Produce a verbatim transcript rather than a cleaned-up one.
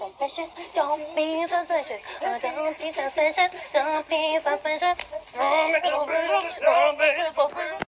suspicious. Don't be suspicious. Oh, don't be suspicious. Don't be suspicious. Don't be suspicious. Don't be suspicious.